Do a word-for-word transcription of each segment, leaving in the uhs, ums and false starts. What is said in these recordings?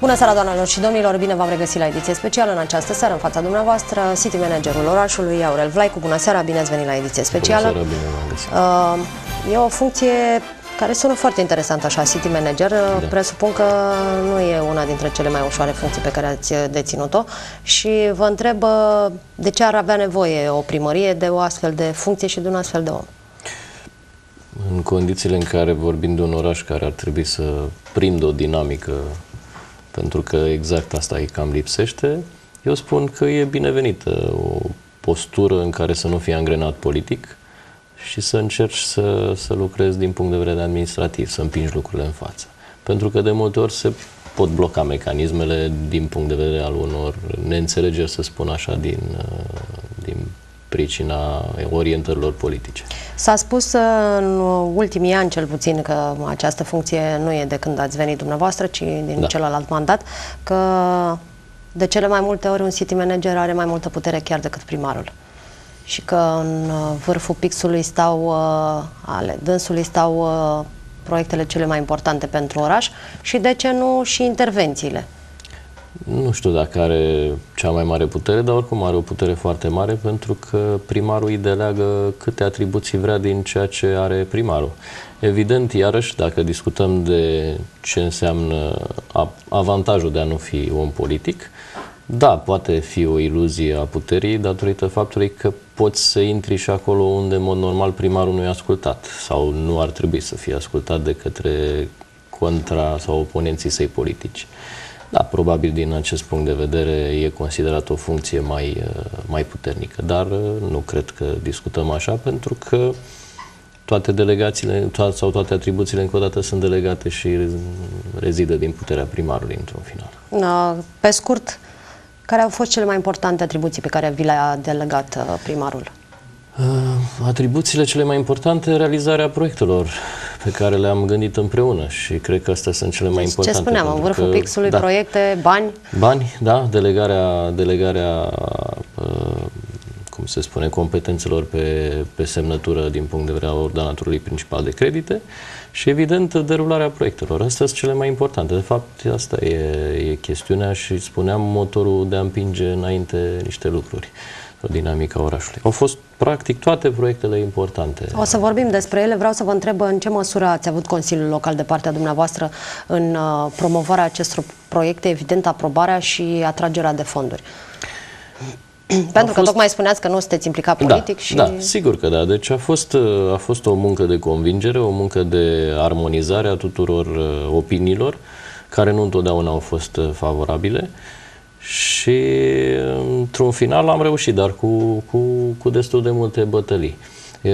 Bună seara, doamnelor și domnilor, bine v-am regăsit la ediție specială în această seară, în fața dumneavoastră, City Managerul orașului, Aurel Vlaicu. Bună seara, bine ați venit la ediție specială. Bună seara, bine v-am găsit. E o funcție care sună foarte interesant așa, City Manager. Da. Presupun că nu e una dintre cele mai ușoare funcții pe care ați deținut-o și vă întreb de ce ar avea nevoie o primărie de o astfel de funcție și de un astfel de om? În condițiile în care vorbim de un oraș care ar trebui să prindă o dinamică, pentru că exact asta îi cam lipsește, eu spun că e binevenită o postură în care să nu fie angrenat politic și să încerci să, să lucrezi din punct de vedere administrativ, să împingi lucrurile în față. Pentru că de multe ori se pot bloca mecanismele din punct de vedere al unor neînțelegeri, să spun așa, din, din pricina orientărilor politice. S-a spus în ultimii ani, cel puțin, că această funcție nu e de când ați venit dumneavoastră, ci din da. celălalt mandat, că de cele mai multe ori un city manager are mai multă putere chiar decât primarul. Și că în vârful pixului stau, ale dânsului stau proiectele cele mai importante pentru oraș și de ce nu și intervențiile. Nu știu dacă are cea mai mare putere, dar oricum are o putere foarte mare, pentru că primarul îi deleagă câte atribuții vrea din ceea ce are primarul. Evident, iarăși, dacă discutăm de ce înseamnă avantajul de a nu fi om politic, da, poate fi o iluzie a puterii datorită faptului că poți să intri și acolo unde, în mod normal, primarul nu e ascultat sau nu ar trebui să fie ascultat de către contra sau oponenții săi politici. Da, probabil din acest punct de vedere e considerat o funcție mai, mai puternică, dar nu cred că discutăm așa, pentru că toate delegațiile toate, sau toate atribuțiile încă o dată sunt delegate și rezidă din puterea primarului într-un final. Pe scurt, care au fost cele mai importante atribuții pe care vi le-a delegat primarul? Atribuțiile cele mai importante, realizarea proiectelor pe care le-am gândit împreună și cred că astea sunt cele mai importante. Ce spuneam, în vârful pixului, da, proiecte, bani? Bani, da, delegarea, delegarea cum se spune, competențelor pe, pe semnătură din punct de vedere al ordonatorului principal de credite și, evident, derularea proiectelor. Astea sunt cele mai importante. De fapt, asta e, e chestiunea și, spuneam, motorul de a împinge înainte niște lucruri, o dinamică orașului. Au fost, practic, toate proiectele importante. O să vorbim despre ele. Vreau să vă întreb în ce măsură ați avut Consiliul Local de partea dumneavoastră în uh, promovarea acestor proiecte, evident, aprobarea și atragerea de fonduri. Pentru a că fost... tocmai spuneați că nu sunteți implicat politic. Da, și... da, sigur că da. Deci a fost, a fost o muncă de convingere, o muncă de armonizare a tuturor uh, opiniilor, care nu întotdeauna au fost uh, favorabile. Și într-un final am reușit, dar cu, cu, cu destul de multe bătălii. E,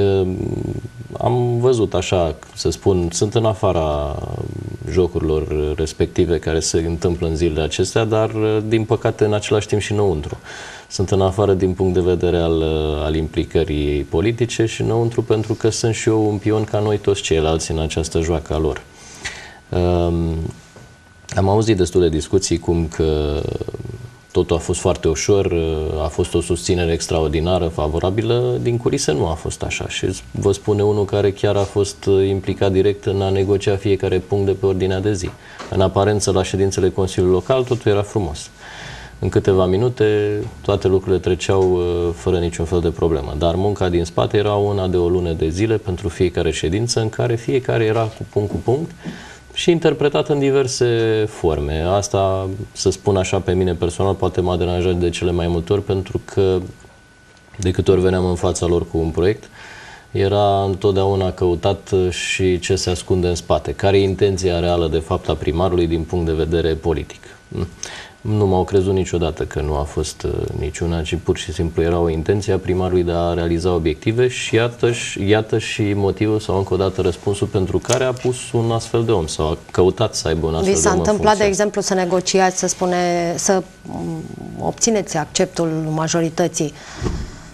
am văzut așa, să spun, sunt în afara jocurilor respective care se întâmplă în zilele acestea, dar din păcate în același timp și înăuntru. Sunt în afară din punct de vedere al, al implicării politice și înăuntru pentru că sunt și eu un pion ca noi toți ceilalți în această joacă a lor. Um, am auzit destule discuții cum că totul a fost foarte ușor, a fost o susținere extraordinară, favorabilă. Din culise nu a fost așa și vă spune unul care chiar a fost implicat direct în a negocia fiecare punct de pe ordinea de zi. În aparență, la ședințele Consiliului Local, totul era frumos. În câteva minute, toate lucrurile treceau fără niciun fel de problemă. Dar munca din spate era una de o lună de zile pentru fiecare ședință, în care fiecare era cu punct cu punct și interpretat în diverse forme. Asta, să spun așa, pe mine personal, poate m-a deranjat de cele mai multe ori, pentru că de câte ori veneam în fața lor cu un proiect, era întotdeauna căutat și ce se ascunde în spate. Care e intenția reală, de fapt, a primarului din punct de vedere politic. Nu m-au crezut niciodată că nu a fost niciuna, ci pur și simplu era o intenție a primarului de a realiza obiective și iată, iată și motivul sau încă o dată răspunsul pentru care a pus un astfel de om sau a căutat să aibă un astfel de om. Vi s-a întâmplat, de exemplu, să negociați, să, spune, să obțineți acceptul majorității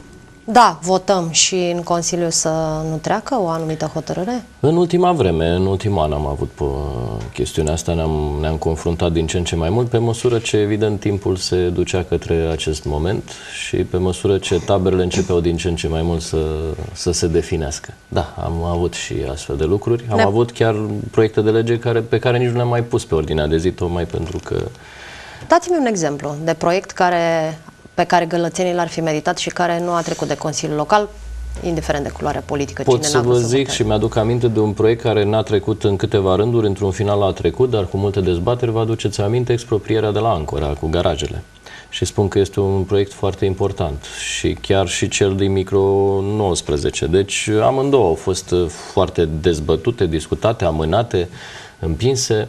da, votăm și în Consiliu să nu treacă o anumită hotărâre? În ultima vreme, în ultimul an am avut pe chestiunea asta, ne-am ne-am confruntat din ce în ce mai mult, pe măsură ce, evident, timpul se ducea către acest moment și pe măsură ce taberele începeau din ce în ce mai mult să, să se definească. Da, am avut și astfel de lucruri. Am da. avut chiar proiecte de lege care, pe care nici nu le-am mai pus pe ordinea de zi, tocmai pentru că... Dați-mi un exemplu de proiect care... pe care gălățenii l-ar fi meritat și care nu a trecut de Consiliul Local, indiferent de culoarea politică. Pot să vă zic și mi-aduc aminte de un proiect care n-a trecut în câteva rânduri, într-un final a trecut, dar cu multe dezbateri. Vă aduceți aminte exproprierea de la Ancora cu garajele. Și spun că este un proiect foarte important și chiar și cel din micro nouăsprezece. Deci amândouă au fost foarte dezbătute, discutate, amânate, împinse.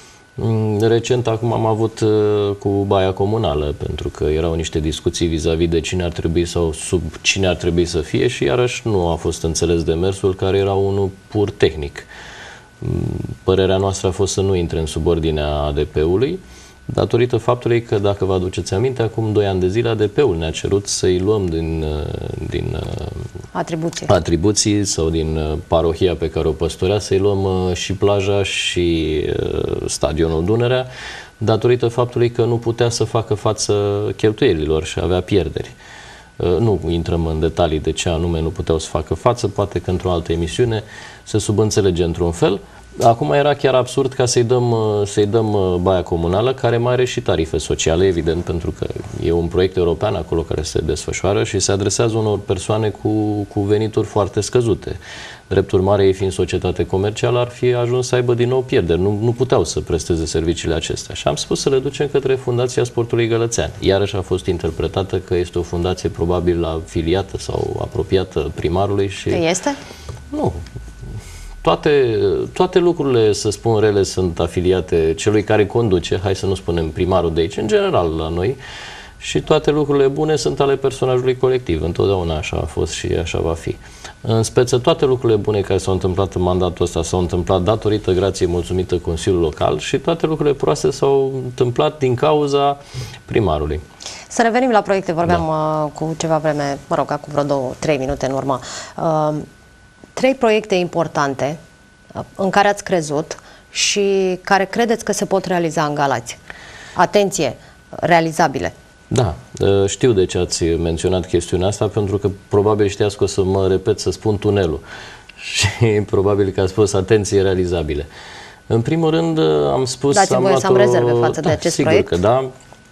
Recent acum am avut cu Baia Comunală, pentru că erau niște discuții vis-a-vis de cine ar trebui sau sub cine ar trebui să fie și iarăși nu a fost înțeles demersul, care era unul pur tehnic. Părerea noastră a fost să nu intre în subordinea A D P-ului, datorită faptului că, dacă vă aduceți aminte, acum doi ani de zile A D P-ul ne-a cerut să-i luăm din, din atribuții. atribuții sau din parohia pe care o păstorea, să-i luăm și plaja și stadionul Dunărea, datorită faptului că nu putea să facă față cheltuielilor și avea pierderi. Nu intrăm în detalii de ce anume nu puteau să facă față, poate că într-o altă emisiune se subînțelege într-un fel. Acum era chiar absurd ca să-i dăm, să-i dăm Baia Comunală, care mai are și tarife sociale, evident, pentru că e un proiect european acolo care se desfășoară și se adresează unor persoane cu, cu venituri foarte scăzute. Drept urmare, ei fiind societate comercială, ar fi ajuns să aibă din nou pierderi. Nu, nu puteau să presteze serviciile acestea. Și am spus să le ducem către Fundația Sportului Gălățean. Iarăși a fost interpretată că este o fundație probabil afiliată sau apropiată primarului și... Că este? Nu. Toate, toate lucrurile, să spun rele, sunt afiliate celui care conduce, hai să nu spunem primarul de aici, în general la noi, și toate lucrurile bune sunt ale personajului colectiv. Întotdeauna așa a fost și așa va fi. În speță, toate lucrurile bune care s-au întâmplat în mandatul ăsta s-au întâmplat datorită, grație mulțumită Consiliul Local, și toate lucrurile proaste s-au întâmplat din cauza primarului. Să revenim la proiecte. Vorbeam da. uh, cu ceva vreme, mă rog, acum vreo două, trei minute în urmă. Uh, Trei proiecte importante în care ați crezut și care credeți că se pot realiza în Galați. Atenție, realizabile. Da, știu de ce ați menționat chestiunea asta, pentru că probabil știați că o să mă repet să spun tunelul. Și probabil că ați spus atenție, realizabile. În primul rând am spus... Dați-mi voie să am rezerve față da, de acest sigur proiect? Că da.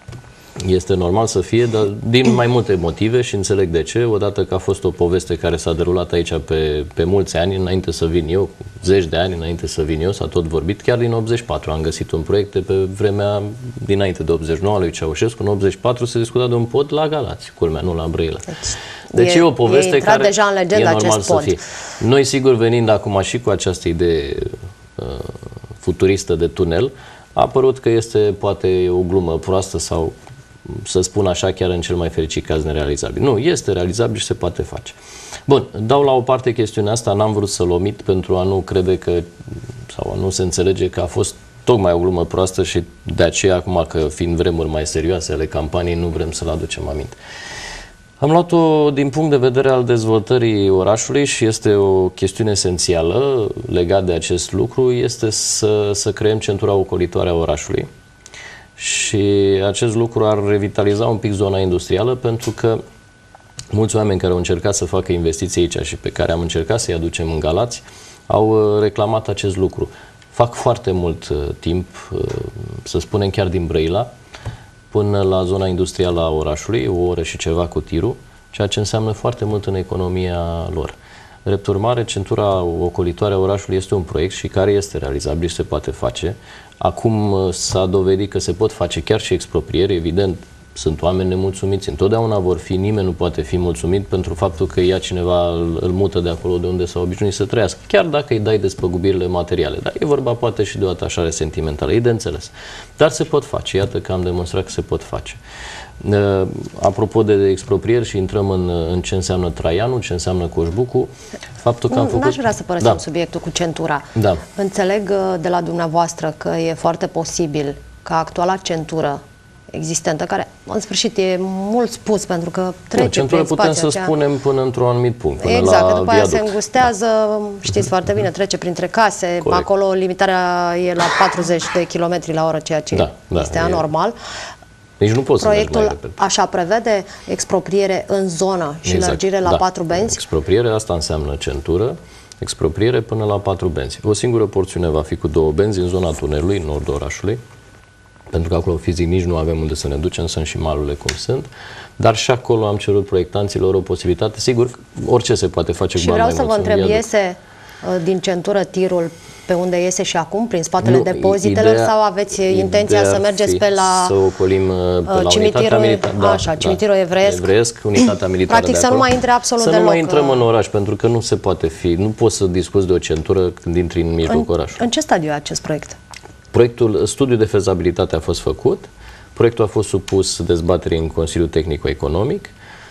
Este normal să fie, dar din mai multe motive și înțeleg de ce. Odată că a fost o poveste care s-a derulat aici pe, pe mulți ani, înainte să vin eu, zeci de ani înainte să vin eu, s-a tot vorbit. Chiar din optzeci și patru am găsit un proiect de pe vremea dinainte de optzeci și nouă lui Ceaușescu. În optzeci și patru se discuta de un pod la Galați, culmea, nu la Brăila. Deci, deci e, e o poveste e care deja în legendă, e normal acest pod. Să fie. Noi, sigur, venind acum și cu această idee uh, futuristă de tunel, a apărut că este poate o glumă proastă sau, să spun așa, chiar în cel mai fericit caz, nerealizabil. Nu, este realizabil și se poate face. Bun, dau la o parte chestiunea asta, n-am vrut să-l omit pentru a nu crede că, sau a nu se înțelege că a fost tocmai o glumă proastă și de aceea, acum că fiind vremuri mai serioase ale campaniei, nu vrem să-l aducem aminte. Am luat-o din punct de vedere al dezvoltării orașului și este o chestiune esențială legat de acest lucru, este să, să creăm centura ocolitoare a orașului. Și acest lucru ar revitaliza un pic zona industrială, pentru că mulți oameni care au încercat să facă investiții aici și pe care am încercat să-i aducem în Galați au reclamat acest lucru. Fac foarte mult uh, timp, uh, să spunem chiar din Brăila, până la zona industrială a orașului, o oră și ceva cu tirul, ceea ce înseamnă foarte mult în economia lor. Drept urmare, centura ocolitoare a orașului este un proiect și care este realizabil și se poate face. Acum s-a dovedit că se pot face chiar și exproprieri, evident, sunt oameni nemulțumiți, întotdeauna vor fi, nimeni nu poate fi mulțumit pentru faptul că ia cineva, îl, îl mută de acolo de unde s-a obișnuit să trăiască, chiar dacă îi dai despăgubirile materiale. Dar e vorba poate și de o atașare sentimentală, e de înțeles. Dar se pot face, iată că am demonstrat că se pot face. Uh, apropo de exproprieri și intrăm în, în ce înseamnă Traianul, ce înseamnă Coșbucu, faptul că am făcut... N-aș vrea să părăsim da. subiectul cu centura. Da. Înțeleg de la dumneavoastră că e foarte posibil ca actuala centură existentă, care în sfârșit e mult spus pentru că trece nu, centură prin putem să aceea. spunem până într-un anumit punct, până exact, la că după aia viaduct. se îngustează, da. Știți foarte bine, trece printre case, Corect. Acolo limitarea e la patruzeci de kilometri la oră, ceea ce da, da, este e... anormal. Deci nu poți Proiectul să mergi mai repede. așa prevede expropriere în zonă și exact. lărgire la da. patru benzi? Expropriere, asta înseamnă centură, expropriere până la patru benzi. O singură porțiune va fi cu două benzi în zona tunelului, în nordul orașului, pentru că acolo fizic nici nu avem unde să ne ducem, sunt și malurile cum sunt, dar și acolo am cerut proiectanților o posibilitate. Sigur, orice se poate face și cu bani vreau mai să vă mulți. întreb, iese din centură tirul pe unde iese și acum, prin spatele nu, depozitelor, ideea, sau aveți intenția să mergeți pe la să ocolim pe la cimitirul, militar, da, așa, da, cimitirul evreiesc, evreiesc, unitatea militară. Practic de să nu mai intre absolut să deloc. Să nu mai intrăm în oraș, pentru că nu se poate fi, nu poți să discuți de o centură când intri în mijlocul orașului. În ce stadiu e acest proiect? Proiectul, studiul de fezabilitate a fost făcut, proiectul a fost supus dezbaterii în Consiliul Tehnico-Economic,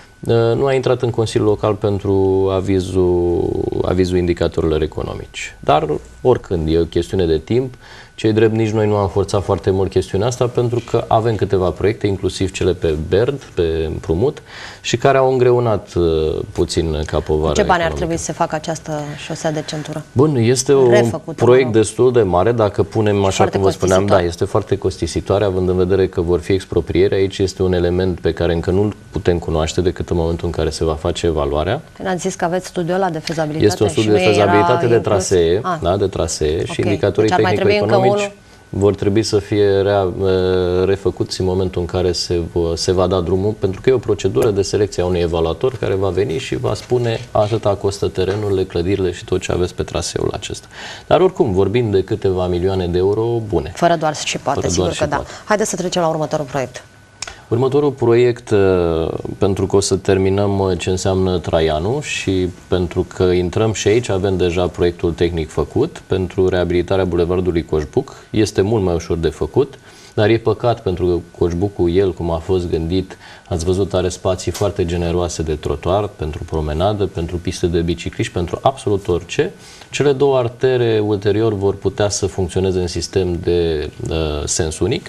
nu a intrat în Consiliul Local pentru avizul, avizul indicatorilor economici. Dar oricând, e o chestiune de timp. Cei drept, nici noi nu am forțat foarte mult chestiunea asta, pentru că avem câteva proiecte, inclusiv cele pe B E R D, pe împrumut, și care au îngreunat uh, puțin ca povară. Ce bani economică. ar trebui să facă această șosea de centură? Bun, este un Refăcută, proiect mă rog. destul de mare, dacă punem, așa cum vă spuneam, da, este foarte costisitoare, având în vedere că vor fi expropriere. Aici este un element pe care încă nu-l putem cunoaște decât în momentul în care se va face evaluarea. Ați zis că aveți studiul ăla de fezabilitate? Este un studiu de fezabilitate de trasee, ah. da, de trasee okay. și indicatorii deci tehnico-economici vor trebui să fie rea, refăcuți în momentul în care se, se va da drumul, pentru că e o procedură de selecție a unui evaluator care va veni și va spune atâta costă terenurile, clădirile și tot ce aveți pe traseul acesta. Dar oricum, vorbim de câteva milioane de euro bune. Fără doar și poate, Fără sigur doar că și da. poate. Haideți să trecem la următorul proiect. Următorul proiect, pentru că o să terminăm ce înseamnă Traianu și pentru că intrăm și aici, avem deja proiectul tehnic făcut pentru reabilitarea bulevardului Coșbuc. Este mult mai ușor de făcut, dar e păcat pentru că Coșbucul, el, cum a fost gândit, ați văzut, are spații foarte generoase de trotuar, pentru promenadă, pentru piste de bicicliști, pentru absolut orice. Cele două artere ulterior vor putea să funcționeze în sistem de uh, sens unic,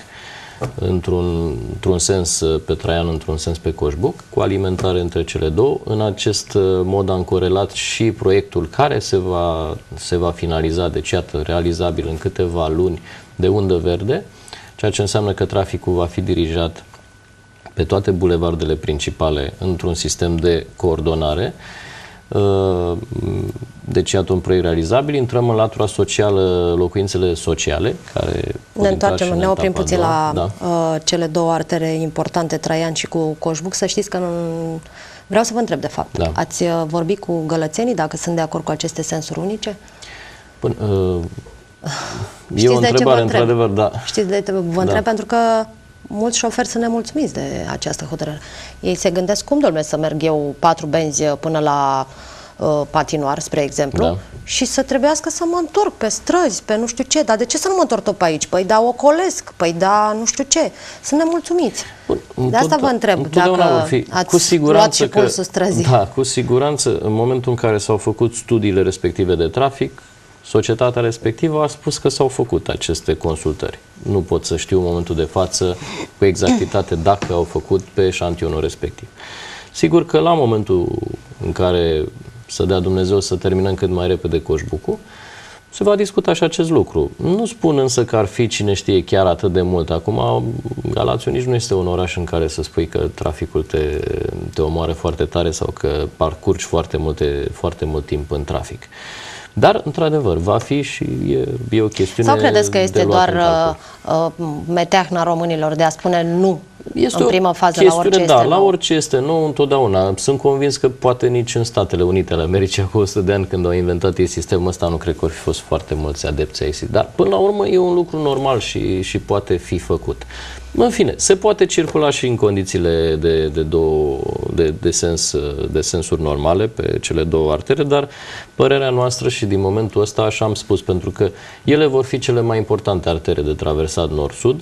într-un într-un sens pe Traian, într-un sens pe Coșbuc, cu alimentare între cele două. În acest mod am corelat și proiectul care se va, se va finaliza, deci iată, realizabil în câteva luni, de undă verde, ceea ce înseamnă că traficul va fi dirijat pe toate bulevardele principale într-un sistem de coordonare. Deci, iată un proiect realizabil. Intrăm în latura socială, locuințele sociale, care... Ne întoarcem, ne oprim puțin la da. uh, cele două artere importante, Traian și cu Coșbuc. Să știți că nu... vreau să vă întreb, de fapt, da. ați uh, vorbit cu gălățenii dacă sunt de acord cu aceste sensuri unice? Până, uh, e o întrebare, într-adevăr, da. Știți de vă întreb da. pentru că mulți șoferi sunt nemulțumiți de această hotărâre. Ei se gândesc, cum, dom'le, să merg eu patru benzi până la uh, patinoar, spre exemplu, da. și să trebuiască să mă întorc pe străzi, pe nu știu ce. Dar de ce să nu mă întorc tot pe aici? Păi da, ocolesc, păi da, nu știu ce. Sunt nemulțumiți. Bun, de asta vă întreb, dacă fi. ați cu siguranță luat și pulsul străzii. Da, cu siguranță, în momentul în care s-au făcut studiile respective de trafic, societatea respectivă a spus că s-au făcut aceste consultări. Nu pot să știu în momentul de față cu exactitate dacă au făcut pe eșantionul respectiv. Sigur că la momentul în care să dea Dumnezeu să terminăm cât mai repede Coșbucul, se va discuta și acest lucru. Nu spun însă că ar fi cine știe chiar atât de mult. Acum, Galațiu nici nu este un oraș în care să spui că traficul te, te omoară foarte tare sau că parcurgi foarte, multe, foarte mult timp în trafic. Dar, într-adevăr, va fi și e, e o chestiune. Sau credeți că este doar uh, meteahna românilor de a spune nu este în primă fază la orice da, este la nou? orice este nou, întotdeauna. Sunt convins că poate nici în Statele Unite ale Americii, cu o sută de ani, când au inventat ei sistemul ăsta, nu cred că ar fi fost foarte mulți adepți ai ei. Dar, până la urmă, e un lucru normal și, și poate fi făcut. În fine, se poate circula și în condițiile de, de, două, de, de, sens, de sensuri normale pe cele două artere, dar părerea noastră și din momentul ăsta, așa am spus, pentru că ele vor fi cele mai importante artere de traversat nord-sud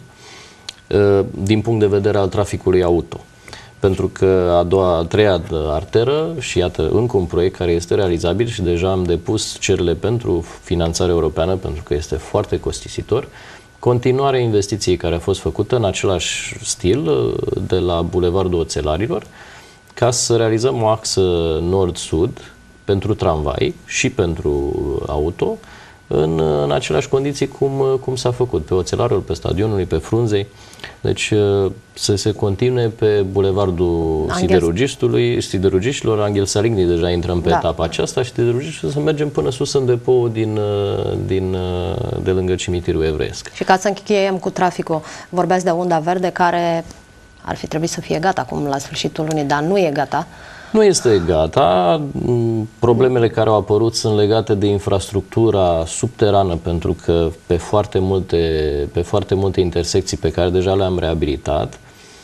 din punct de vedere al traficului auto. Pentru că a doua, a treia arteră, și iată încă un proiect care este realizabil și deja am depus cererile pentru finanțare europeană, pentru că este foarte costisitor, continuarea investiției care a fost făcută în același stil de la Bulevardul Oțelarilor, ca să realizăm o axă nord-sud pentru tramvai și pentru auto, în, în aceleași condiții cum, cum s-a făcut, pe Oțelarul, pe Stadionului, pe Frunzei. Deci să se continue pe Bulevardul Siderurgistului, Siderurgiștilor. Angel Saligny deja intrăm pe da. etapa aceasta și Siderurgiștilor să mergem până sus în depou din, din, de lângă cimitirul evreiesc. Și ca să încheiem cu traficul, vorbeați de unda verde care ar fi trebuit să fie gata acum la sfârșitul lunii, dar nu e gata. Nu este gata. Problemele care au apărut sunt legate de infrastructura subterană, pentru că pe foarte multe, pe foarte multe intersecții pe care deja le-am reabilitat,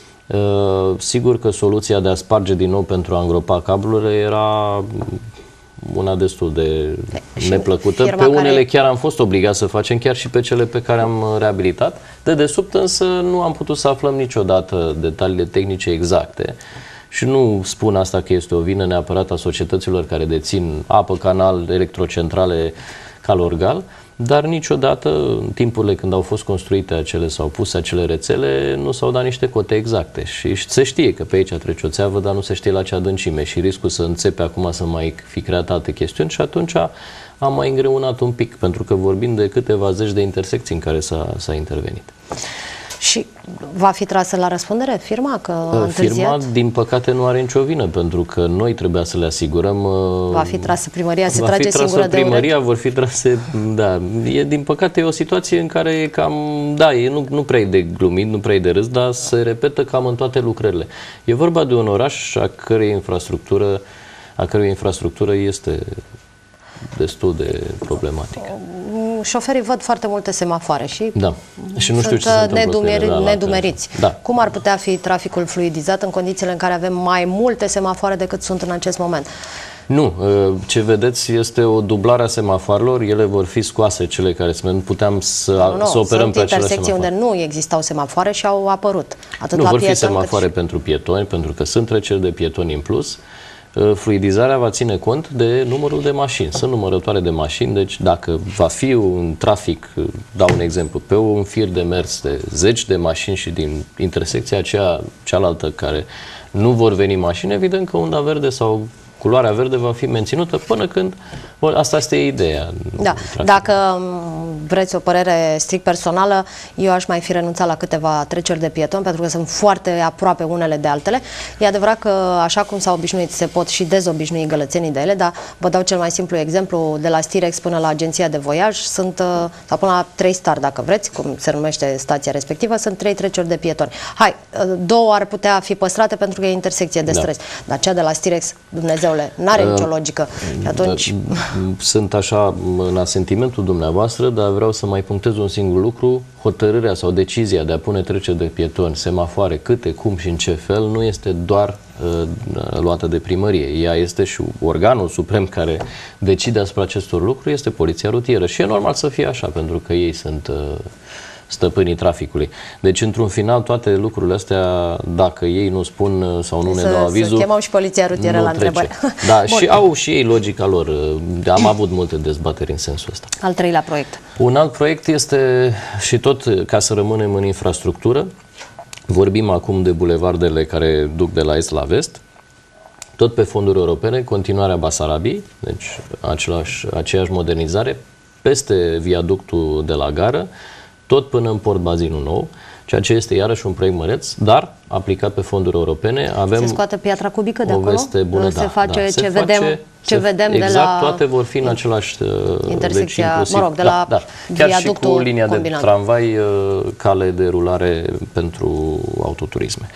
sigur că soluția de a sparge din nou pentru a îngropa cablurile era una destul de și neplăcută. Pe unele care... chiar am fost obligat să facem, chiar și pe cele pe care am reabilitat. De desubt însă nu am putut să aflăm niciodată detaliile tehnice exacte. Și nu spun asta că este o vină neapărat a societăților care dețin apă, canal, electrocentrale, Calorgal, dar niciodată, în timpurile când au fost construite acele sau puse acele rețele, nu s-au dat niște cote exacte. Și se știe că pe aici trece o țeavă, dar nu se știe la ce adâncime și riscul să înțepe acum să mai fi creat alte chestiuni și atunci am mai îngreunat un pic, pentru că vorbim de câteva zeci de intersecții în care s-a intervenit. Și va fi trasă la răspundere firma că a întârziat? Firma, din păcate, nu are nicio vină, pentru că noi trebuia să le asigurăm... Va fi trasă primăria, se va trage fi trasă singură de primăria, urechi? vor fi trase... Da, e, din păcate, e o situație în care e cam... Da, e nu, nu prea e de glumit, nu prea e de râs, dar se repetă cam în toate lucrările. E vorba de un oraș a cărei infrastructură, a cărei infrastructură este destul de problematică. Șoferii văd foarte multe semafoare și, da. și nu știu sunt ce se nedumeri, ele, da, nedumeriți. Da. Cum ar putea fi traficul fluidizat în condițiile în care avem mai multe semafoare decât sunt în acest moment? Nu, ce vedeți este o dublare a semafoarelor, ele vor fi scoase, cele care nu puteam să, nu, nu, să operăm pe acele semafoare. Unde nu existau semafoare și au apărut. Atât nu, la vor pietoni, fi semafoare și... pentru pietoni, pentru că sunt treceri de pietoni în plus. Fluidizarea va ține cont de numărul de mașini. Sunt numărătoare de mașini, deci dacă va fi un trafic, dau un exemplu, pe un fir de mers de zeci de mașini și din intersecția aceea cealaltă care nu vor veni mașini, evident că unda verde sau culoarea verde va fi menținută până când... Asta este ideea. Da. Dacă vreți o părere strict personală, eu aș mai fi renunțat la câteva treceri de pietoni, pentru că sunt foarte aproape unele de altele. E adevărat că, așa cum s-au obișnuit, se pot și dezobișnui gălățenii de ele, dar vă dau cel mai simplu exemplu, de la Stirex până la agenția de voiaj, sunt, sau până la trei star, dacă vreți, cum se numește stația respectivă, sunt trei treceri de pietoni. Hai, două ar putea fi păstrate pentru că e intersecție de stres, da. Dar cea de la Stirex, Dumnezeule, n-are uh, nicio logică. Și atunci... Sunt așa în asentimentul dumneavoastră, dar vreau să mai punctez un singur lucru. Hotărârea sau decizia de a pune treceri de pietoni, semafoare, câte, cum și în ce fel, nu este doar uh, luată de primărie. Ea este și organul suprem care decide asupra acestor lucruri, este Poliția Rutieră. Și e normal să fie așa, pentru că ei sunt... Uh, stăpânii traficului. Deci, într-un final, toate lucrurile astea, dacă ei nu spun sau nu să, ne dau avizul... Să chemăm și Poliția Rutieră la întrebări. Da, și au și ei logica lor. Am avut multe dezbateri în sensul ăsta. Al treilea proiect. Un alt proiect este, și tot ca să rămânem în infrastructură, vorbim acum de bulevardele care duc de la est la vest, tot pe fonduri europene, continuarea Basarabiei, deci același, aceeași modernizare, peste viaductul de la gară, tot până în Port Bazinul Nou, ceea ce este iarăși un proiect măreț, dar aplicat pe fonduri europene. Avem se scoate piatra cubică de o acolo? Veste bună, se da, face da, ce se vedem, face, ce se, vedem exact, de la... toate vor fi în același... Intersecția, deci mă rog, de la da, da. Chiar și cu linia combinat. de tramvai, cale de rulare pentru autoturisme.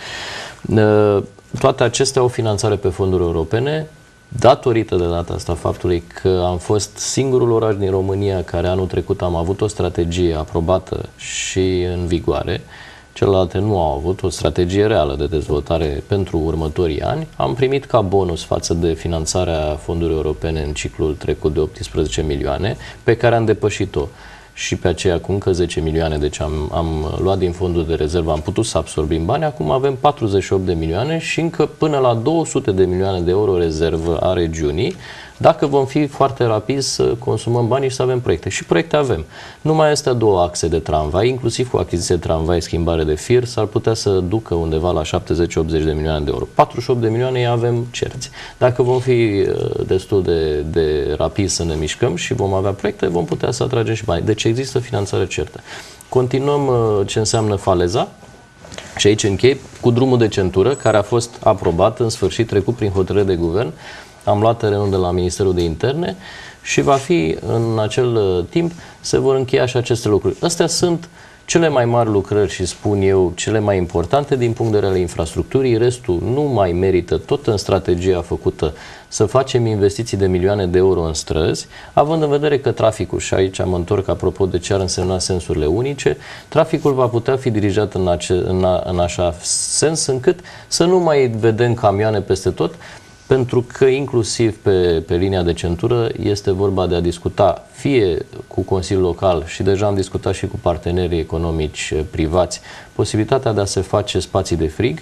Toate acestea au finanțare pe fonduri europene, datorită de data asta faptului că am fost singurul oraș din România care anul trecut am avut o strategie aprobată și în vigoare, celelalte nu au avut o strategie reală de dezvoltare pentru următorii ani. Am primit ca bonus față de finanțarea fondurilor europene în ciclul trecut de optsprezece milioane, pe care am depășit-o și pe aceea cu încă zece milioane, deci am, am luat din fondul de rezervă, am putut să absorbim bani, acum avem patruzeci și opt de milioane și încă până la două sute de milioane de euro rezervă a regiunii, Dacă vom fi foarte rapizi să consumăm banii și să avem proiecte. Și proiecte avem. Numai astea două axe de tramvai, inclusiv cu achiziție de tramvai, schimbare de fir, s-ar putea să ducă undeva la șaptezeci optzeci de milioane de euro. patruzeci și opt de milioane avem cerți. Dacă vom fi destul de, de rapizi să ne mișcăm și vom avea proiecte, vom putea să atragem și bani. Deci există finanțare certă. Continuăm ce înseamnă faleza. Și aici închei cu drumul de centură, care a fost aprobat, în sfârșit, trecut prin hotărâre de guvern. Am luat terenul de la Ministerul de Interne și va fi, în acel timp, se vor încheia și aceste lucruri. Astea sunt cele mai mari lucrări și, spun eu, cele mai importante din punct de vedere al infrastructurii. Restul nu mai merită, tot în strategia făcută, să facem investiții de milioane de euro în străzi, având în vedere că traficul, și aici mă întorc apropo de ce ar însemna sensurile unice, traficul va putea fi dirijat în, ace, în, a, în așa sens încât să nu mai vedem camioane peste tot, pentru că inclusiv pe, pe linia de centură este vorba de a discuta fie cu Consiliul Local și deja am discutat și cu partenerii economici privați posibilitatea de a se face spații de frig,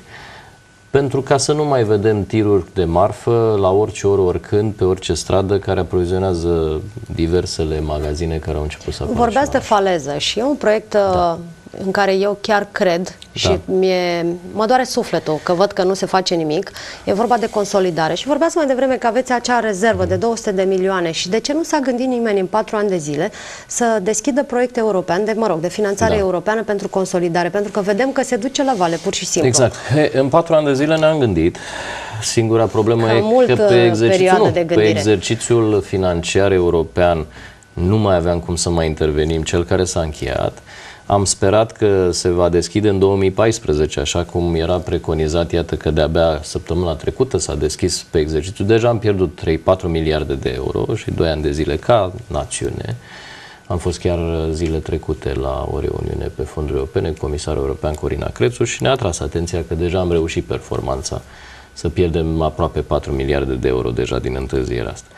pentru ca să nu mai vedem tiruri de marfă la orice oră, oricând, pe orice stradă, care aprovizionează diversele magazine care au început să apară. Vorbeați de faleză și e un proiect da. în care eu chiar cred și da. mie, mă doare sufletul că văd că nu se face nimic. E vorba de consolidare și vorbeați mai devreme că aveți acea rezervă mm. de două sute de milioane și de ce nu s-a gândit nimeni în patru ani de zile să deschidă proiecte europene, de, mă rog, de finanțare da. europeană pentru consolidare, pentru că vedem că se duce la vale, pur și simplu. Exact. He, în patru ani de zile ne-am gândit. Singura problemă Ca e mult că pe exercițiul, nu, de pe exercițiul financiar european nu mai aveam cum să mai intervenim, cel care s-a încheiat. Am sperat că se va deschide în două mii paisprezece, așa cum era preconizat. Iată că de-abia săptămâna trecută s-a deschis pe exercițiu. Deja am pierdut trei patru miliarde de euro și doi ani de zile ca națiune. Am fost chiar zile trecute la o reuniune pe fonduri europene cu comisarul european Corina Crețu și ne-a atras atenția că deja am reușit performanța să pierdem aproape patru miliarde de euro deja din întârzierea asta.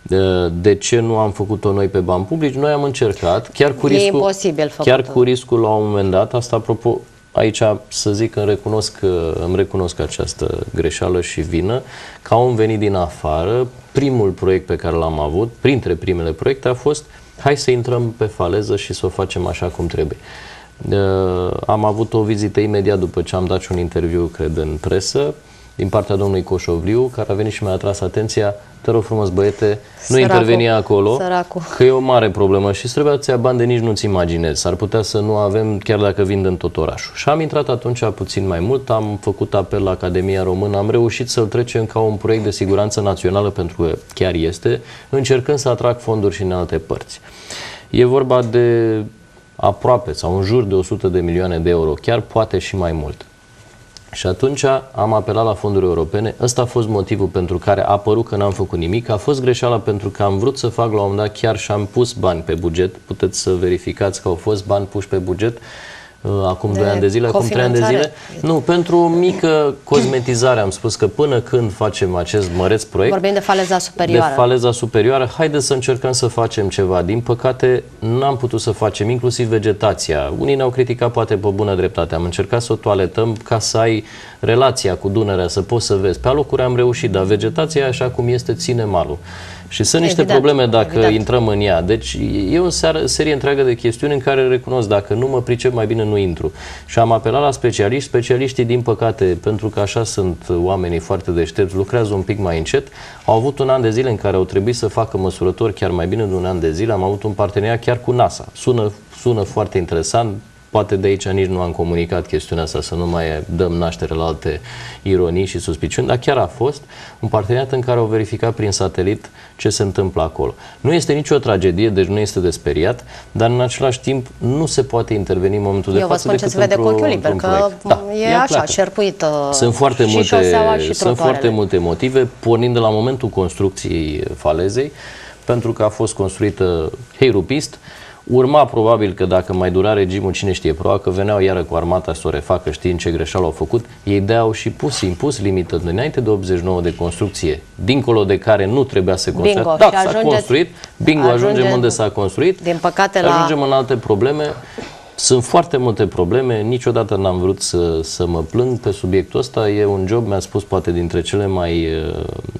De ce nu am făcut-o noi pe bani publici? Noi am încercat, chiar cu riscul, imposibil chiar cu riscul la un moment dat, asta apropo, aici să zic că îmi recunosc, îmi recunosc această greșeală și vină, că am venit din afară, primul proiect pe care l-am avut, printre primele proiecte, a fost hai să intrăm pe faleză și să o facem așa cum trebuie. Am avut o vizită imediat după ce am dat și un interviu, cred, în presă, din partea domnului Coșovliu, care a venit și mi-a atras atenția: te rog frumos, băiete, nu interveni acolo, săracu. Că e o mare problemă și trebuie să-ți ia bani de nici nu-ți imaginezi. S-ar putea să nu avem, chiar dacă vin în tot orașul. Și am intrat atunci puțin mai mult, am făcut apel la Academia Română, am reușit să-l trecem ca un proiect de siguranță națională, pentru că chiar este, încercând să atrag fonduri și în alte părți. E vorba de aproape sau în jur de o sută de milioane de euro, chiar poate și mai mult. Și atunci am apelat la fonduri europene. Ăsta a fost motivul pentru care a părut că n-am făcut nimic. A fost greșeala pentru că am vrut să fac la un moment dat, chiar și am pus bani pe buget. Puteți să verificați că au fost bani puși pe buget acum doi ani de zile, acum trei ani de zile. Nu, pentru o mică cosmetizare am spus că până când facem acest măreț proiect, vorbim de faleza superioară. De faleza superioară, haideți să încercăm să facem ceva. Din păcate, n-am putut să facem, inclusiv vegetația. Unii ne-au criticat poate pe bună dreptate. Am încercat să o toaletăm ca să ai relația cu Dunărea, să poți să vezi. Pe alocuri am reușit, dar vegetația, așa cum este, ține malul. Și sunt niște evident, probleme dacă evident. intrăm în ea. Deci e o serie întreagă de chestiuni în care recunosc, dacă nu mă pricep, mai bine nu intru. Și am apelat la specialiști. Specialiștii, din păcate, pentru că așa sunt oamenii foarte deștepți, lucrează un pic mai încet. Au avut un an de zile în care au trebuit să facă măsurători, chiar mai bine de un an de zile. Am avut un parteneriat chiar cu NASA. Sună, sună foarte interesant. Poate de aici nici nu am comunicat chestiunea asta, să nu mai dăm naștere la alte ironii și suspiciuni, dar chiar a fost un parteneriat în care au verificat prin satelit ce se întâmplă acolo. Nu este nicio tragedie, deci nu este de speriat, dar în același timp nu se poate interveni în momentul de Eu față. Eu vă spun ce se vede cu ochiul liber, că da, e așa, pleacă. șerpuită sunt foarte și multe, șoseaua și sunt foarte multe motive, pornind de la momentul construcției falezei, pentru că a fost construită heirupist. Urma probabil că dacă mai dura regimul, cine știe, probabil că veneau iară cu armata să o refacă, știind ce greșeală au făcut. Ei de-au și pus, impus limită înainte de optzeci și nouă de construcție, dincolo de care nu trebuia să construiască. Da, s-a construit, bingo, ajunge, ajungem unde s-a construit, din păcate ajungem la... în alte probleme. Sunt foarte multe probleme, niciodată n-am vrut să, să mă plâng pe subiectul ăsta, e un job, mi-a spus, poate dintre cele mai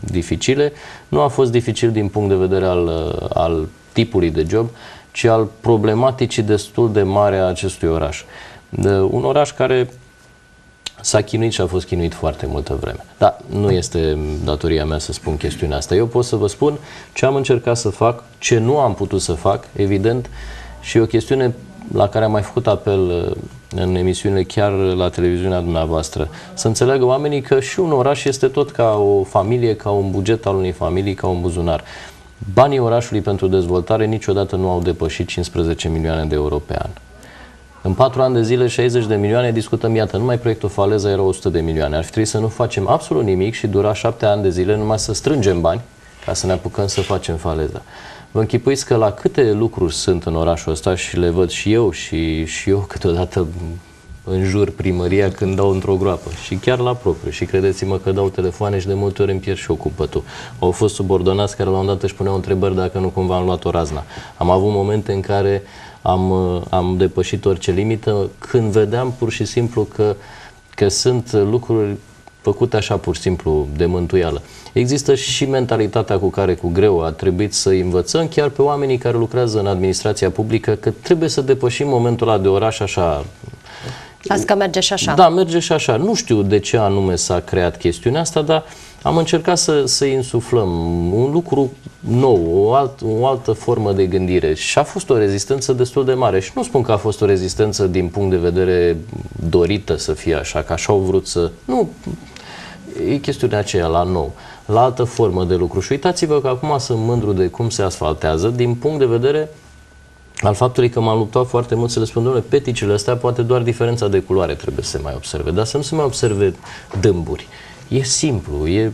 dificile. Nu a fost dificil din punct de vedere al, al tipului de job, ci al problematicii destul de mare a acestui oraș. De un oraș care s-a chinuit și a fost chinuit foarte multă vreme. Dar nu este datoria mea să spun chestiunea asta. Eu pot să vă spun ce am încercat să fac, ce nu am putut să fac, evident, și o chestiune la care am mai făcut apel în emisiunile chiar la televiziunea dumneavoastră. Să înțeleagă oamenii că și un oraș este tot ca o familie, ca un buget al unei familii, ca un buzunar. Banii orașului pentru dezvoltare niciodată nu au depășit cincisprezece milioane de euro pe an. În patru ani de zile, șaizeci de milioane, discutăm, iată, numai proiectul Faleza era o sută de milioane. Ar fi trebuit să nu facem absolut nimic și dura șapte ani de zile numai să strângem bani ca să ne apucăm să facem Faleza. Vă închipuiți că la câte lucruri sunt în orașul ăsta și le văd și eu și, și eu câteodată înjur primăria când dau într-o groapă și chiar la propriu și credeți-mă că dau telefoane și de multe ori îmi pierd și eu cumpătul. Au fost subordonați care la un dat își puneau întrebări dacă nu cumva am luat o razna. Am avut momente în care am, am depășit orice limită când vedeam pur și simplu că, că sunt lucruri făcute așa pur și simplu de mântuială. Există și mentalitatea cu care cu greu a trebuit să învățăm chiar pe oamenii care lucrează în administrația publică că trebuie să depășim momentul ăla de oraș așa. Azi că merge și așa. Da, merge și așa. Nu știu de ce anume s-a creat chestiunea asta, dar am încercat să, să insuflăm un lucru nou, o, alt, o altă formă de gândire și a fost o rezistență destul de mare. Și nu spun că a fost o rezistență din punct de vedere dorită să fie așa, că așa au vrut să... Nu, e chestiunea aceea la nou, la altă formă de lucru. Și uitați-vă că acum sunt mândru de cum se asfaltează din punct de vedere al faptului că m-am luptat foarte mult să le spun, domnule, peticile astea poate doar diferența de culoare trebuie să se mai observe, dar să nu se mai observe dâmburi. E simplu, e...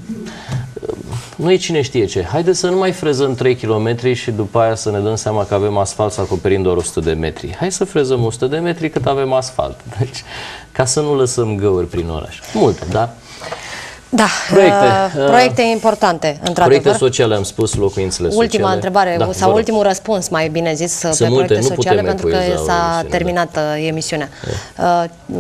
nu e cine știe ce. Haideți să nu mai frezăm trei kilometri și după aia să ne dăm seama că avem asfalt să acoperim doar o sută de metri. Hai să frezăm o sută de metri cât avem asfalt. Deci, ca să nu lăsăm găuri prin oraș. Multe, da? Da, proiecte, uh, proiecte importante, într-adevăr. Proiecte sociale, am spus, locuințele sociale. Ultima întrebare, da, sau ultimul răspuns, mai bine zis, Sunt pe multe, proiecte sociale, pentru că s-a terminat da. emisiunea. Uh,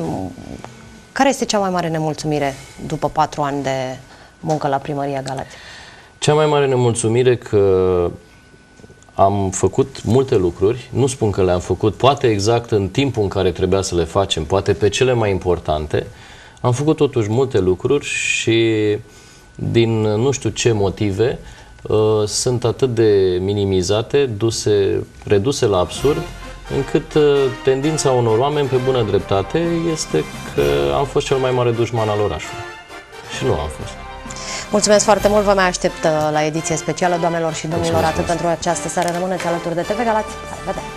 care este cea mai mare nemulțumire după patru ani de muncă la Primăria Galați? Cea mai mare nemulțumire că am făcut multe lucruri, nu spun că le-am făcut, poate exact în timpul în care trebuia să le facem, poate pe cele mai importante. Am făcut totuși multe lucruri și din nu știu ce motive uh, sunt atât de minimizate, duse, reduse la absurd, încât uh, tendința unor oameni pe bună dreptate este că am fost cel mai mare dușman al orașului. Și nu am fost. Mulțumesc foarte mult, vă mai aștept la ediție specială, doamnelor și domnilor, Mulțumesc atât pentru această seară. Rămâneți alături de T V Galați. La revedere!